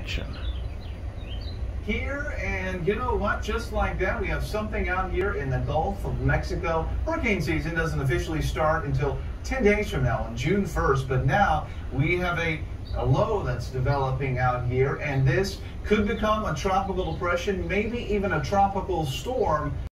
direction. Here, and you know what, just like that, we have something out here in the Gulf of Mexico. Hurricane season doesn't officially start until 10 days from now on June 1st, but now we have a low that's developing out here, and this could become a tropical depression, maybe even a tropical storm.